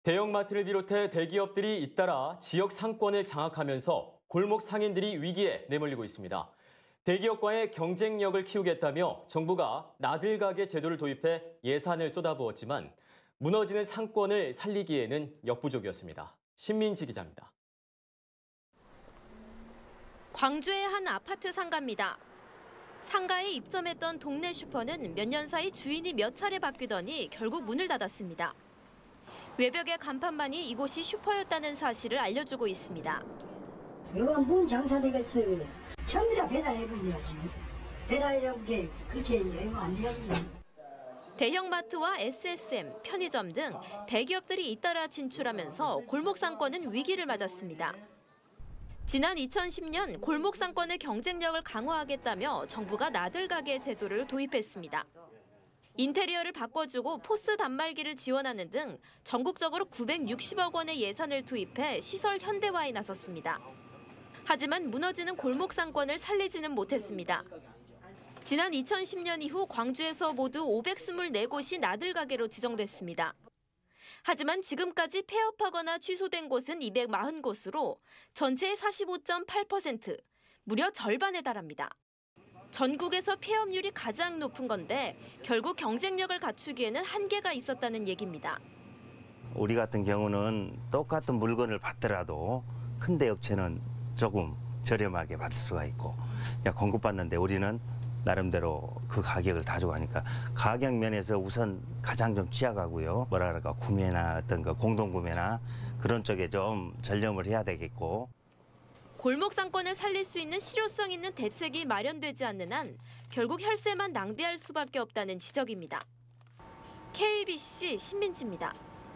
대형마트를 비롯해 대기업들이 잇따라 지역 상권을 장악하면서 골목 상인들이 위기에 내몰리고 있습니다. 대기업과의 경쟁력을 키우겠다며 정부가 나들가게 제도를 도입해 예산을 쏟아부었지만 무너지는 상권을 살리기에는 역부족이었습니다. 신민지 기자입니다. 광주의 한 아파트 상가입니다. 상가에 입점했던 동네 슈퍼는 몇 년 사이 주인이 몇 차례 바뀌더니 결국 문을 닫았습니다. 외벽의 간판만이 이곳이 슈퍼였다는 사실을 알려주고 있습니다. 이건 뭔 장사 되겠어요. 전부 다 배달해버리냐 지금. 배달해잡은 게 그렇게 여유가 안 되거든요. 대형마트와 SSM, 편의점 등 대기업들이 잇따라 진출하면서 골목 상권은 위기를 맞았습니다. 지난 2010년 골목 상권의 경쟁력을 강화하겠다며 정부가 나들가게 제도를 도입했습니다. 인테리어를 바꿔주고 포스 단말기를 지원하는 등 전국적으로 960억 원의 예산을 투입해 시설 현대화에 나섰습니다. 하지만 무너지는 골목 상권을 살리지는 못했습니다. 지난 2010년 이후 광주에서 모두 524곳이 나들가게로 지정됐습니다. 하지만 지금까지 폐업하거나 취소된 곳은 240곳으로 전체의 45.8%, 무려 절반에 달합니다. 전국에서 폐업률이 가장 높은 건데 결국 경쟁력을 갖추기에는 한계가 있었다는 얘기입니다. 우리 같은 경우는 똑같은 물건을 받더라도 큰 대업체는 조금 저렴하게 받을 수가 있고 공급받는데 우리는 나름대로 그 가격을 가져가니까 가격 면에서 우선 가장 좀 취약하고요. 구매나 어떤 그 공동구매나 그런 쪽에 좀 전념을 해야 되겠고. 골목 상권을 살릴 수 있는 실효성 있는 대책이 마련되지 않는 한 결국 혈세만 낭비할 수밖에 없다는 지적입니다. KBC 신민지입니다.